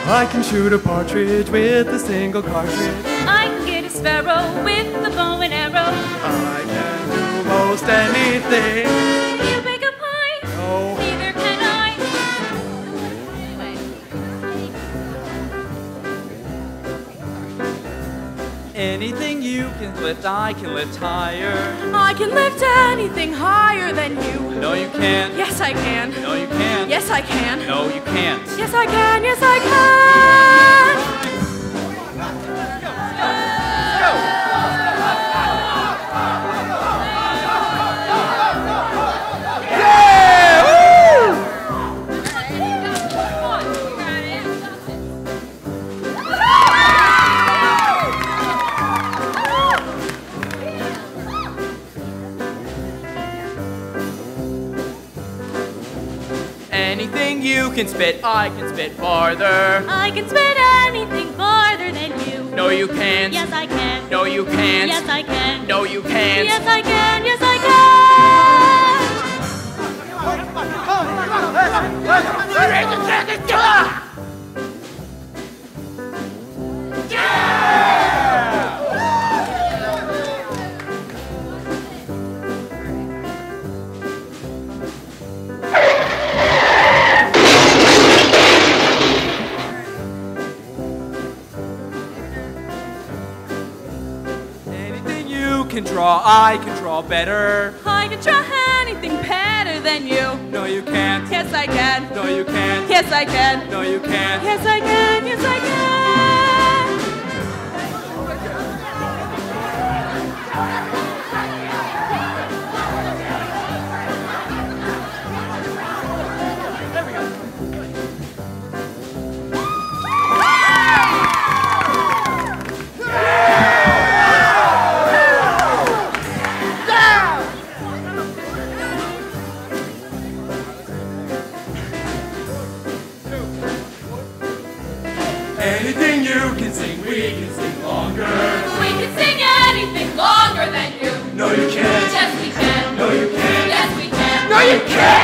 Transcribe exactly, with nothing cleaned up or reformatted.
I can shoot a partridge with a single cartridge. I can get a sparrow with a bow and arrow. I can do most anything. You bake a pie? No. Neither can I. Anything you can lift, I can lift higher. I can lift anything higher than you. No, you can't. Yes, I can. No, you can't. Yes, I can. No, you can't. Yes, I can. Yes, I can. Anything you can spit, I can spit farther. I can spit anything farther than you. No, you can't. Yes, I can. No, you can't. Yes, I can. No, you can't. Yes, I can. Yes, I can. Anything you can draw, I can draw better. I can draw anything better than you. No, you can't. Yes, I can. No, you can't. Yes, I can. No, you can't. Yes, I can. Yes, I can. Anything you can sing, we can sing longer. We can sing anything longer than you. No, you can't. Yes, we can. No, you can't. Yes, we can. No, you can't.